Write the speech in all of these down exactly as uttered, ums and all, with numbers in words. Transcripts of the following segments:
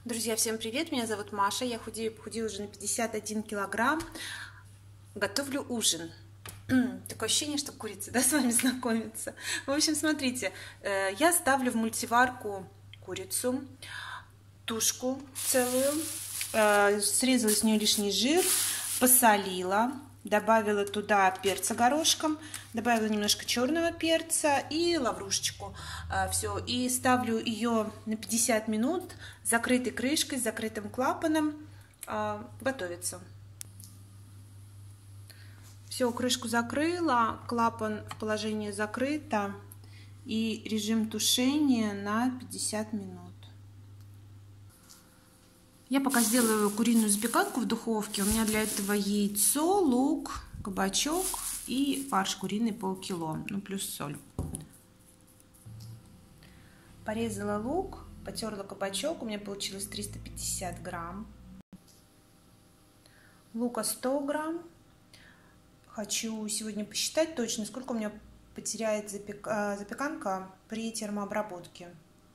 Друзья, всем привет! Меня зовут Маша, я худею, похудею уже на пятьдесят один килограмм. Готовлю ужин. Такое ощущение, что курица, да, с вами знакомится. В общем, смотрите, я ставлю в мультиварку курицу, тушку целую, срезала с нее лишний жир, посолила, добавила туда перца горошком, добавила немножко черного перца и лаврушечку. Все, и ставлю ее на пятьдесят минут с закрытой крышкой, с закрытым клапаном готовится. Все, крышку закрыла, клапан в положении закрыто и режим тушения на пятьдесят минут. Я пока сделаю куриную запеканку в духовке. У меня для этого яйцо, лук, кабачок и фарш куриный полкило, ну плюс соль. Порезала лук, потерла кабачок, у меня получилось триста пятьдесят грамм. Лука сто грамм. Хочу сегодня посчитать точно, сколько у меня потеряет запек... запеканка при термообработке.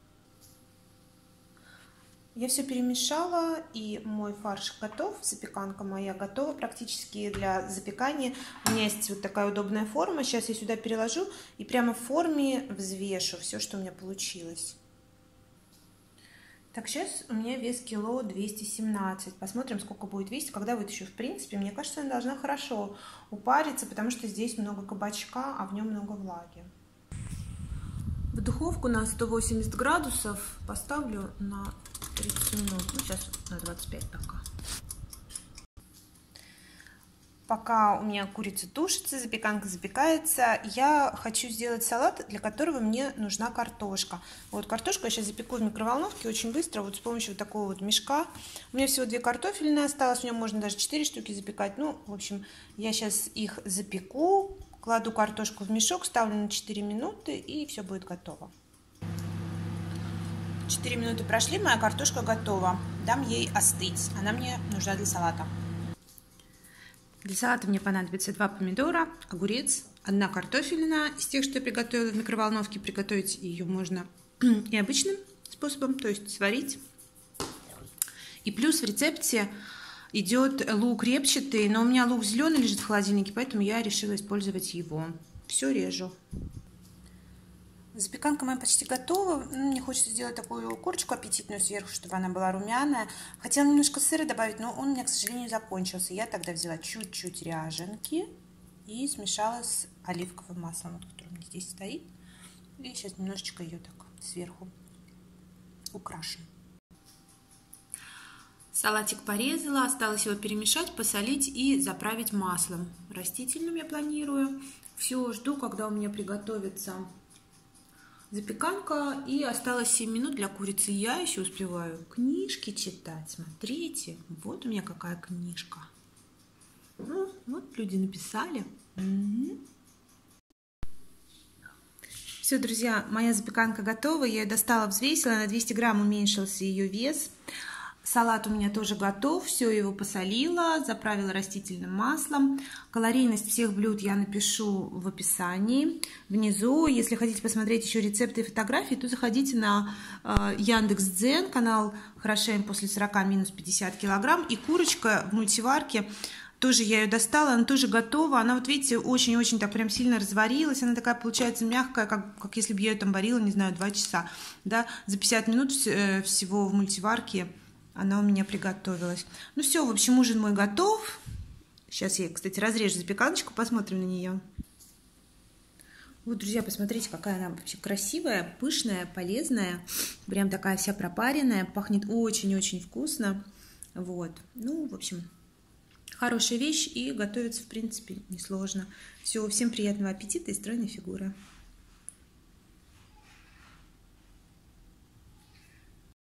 Я все перемешала, и мой фарш готов, запеканка моя готова практически для запекания. У меня есть вот такая удобная форма, сейчас я сюда переложу и прямо в форме взвешу все, что у меня получилось. Так, сейчас у меня вес кило двести семнадцать. Посмотрим, сколько будет весить, когда вытащу. В принципе, мне кажется, она должна хорошо упариться, потому что здесь много кабачка, а в нем много влаги. В духовку на сто восемьдесят градусов поставлю на тридцать минут, ну сейчас на двадцать пять пока. Пока у меня курица тушится, запеканка запекается, я хочу сделать салат, для которого мне нужна картошка. Вот картошку я сейчас запеку в микроволновке очень быстро, вот с помощью вот такого вот мешка. У меня всего две картофельные осталось, в нем можно даже четыре штуки запекать. Ну, в общем, я сейчас их запеку, кладу картошку в мешок, ставлю на четыре минуты, и все будет готово. четыре минуты прошли, моя картошка готова. Дам ей остыть. Она мне нужна для салата. Для салата мне понадобится два помидора, огурец, одна картофелина из тех, что я приготовила в микроволновке. Приготовить ее можно и обычным способом, то есть сварить. И плюс в рецепте идет лук репчатый, но у меня лук зеленый лежит в холодильнике, поэтому я решила использовать его. Все режу. Запеканка моя почти готова. Мне хочется сделать такую корочку аппетитную сверху, чтобы она была румяная. Хотела немножко сыра добавить, но он у меня, к сожалению, закончился. Я тогда взяла чуть-чуть ряженки и смешала с оливковым маслом, вот, которое у меня здесь стоит. И сейчас немножечко ее так сверху украшу. Салатик порезала, осталось его перемешать, посолить и заправить маслом растительным я планирую. Все, жду, когда у меня приготовится запеканка, и осталось семь минут для курицы. Я еще успеваю книжки читать. Смотрите, вот у меня какая книжка. Ну, вот люди написали. Угу. Все, друзья, моя запеканка готова. Я ее достала, взвесила, на двести грамм уменьшился ее вес. Салат у меня тоже готов, все его посолила, заправила растительным маслом. Калорийность всех блюд я напишу в описании внизу. Если хотите посмотреть еще рецепты и фотографии, то заходите на э, Яндекс.Дзен, канал Хорошеем после сорока минус пятьдесят килограмм. И курочка в мультиварке, тоже я ее достала, она тоже готова. Она, вот видите, очень-очень так прям сильно разварилась. Она такая получается мягкая, как, как если бы я ее там варила, не знаю, два часа. Да? За пятьдесят минут э, всего в мультиварке она у меня приготовилась. Ну все, в общем, ужин мой готов. Сейчас я, кстати, разрежу запеканочку, посмотрим на нее. Вот, друзья, посмотрите, какая она вообще красивая, пышная, полезная. Прям такая вся пропаренная, пахнет очень-очень вкусно. Вот, ну, в общем, хорошая вещь и готовится, в принципе, несложно. Все, всем приятного аппетита и стройной фигуры.